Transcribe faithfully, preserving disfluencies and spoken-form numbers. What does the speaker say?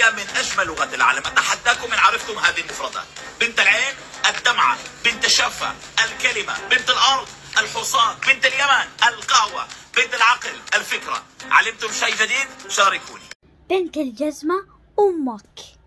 العربية من أجمل لغات العالم. أتحداكم إن عرفتم هذه المفردات: بنت العين، الدمعة، بنت الشفة، الكلمة، بنت الأرض، الحصان، بنت اليمن، القهوة، بنت العقل، الفكرة. علمتم شيء جديد؟ شاركوني. بنت الجزمة أمك.